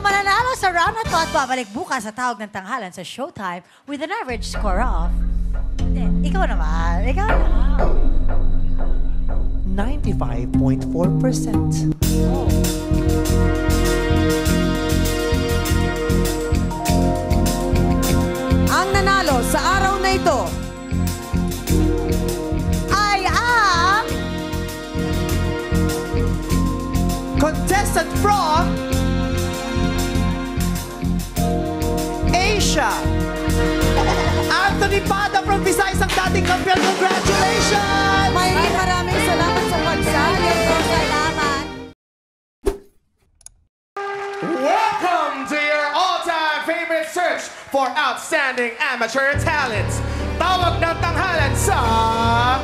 mananalo sa round na to at babalik bukas sa tawag ng tanghalan sa Showtime with an average score of... Ikaw naman. 95.4%. Oh. Ang nanalo sa araw na ito ay ang... Contestant from Asia, Anthony Pada from Visayas, ang dating kampiyon. Congratulations! maraming salamat sa pagsali. Salamat. Welcome to your all-time favorite search for outstanding amateur talents. Tawag ng tanghalan sa